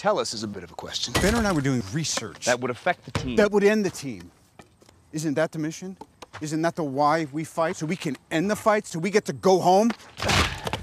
tell us is a bit of a question. Banner and I were doing research. That would affect the team. That would end the team. Isn't that the mission? Isn't that the why we fight? So we can end the fight, so we get to go home?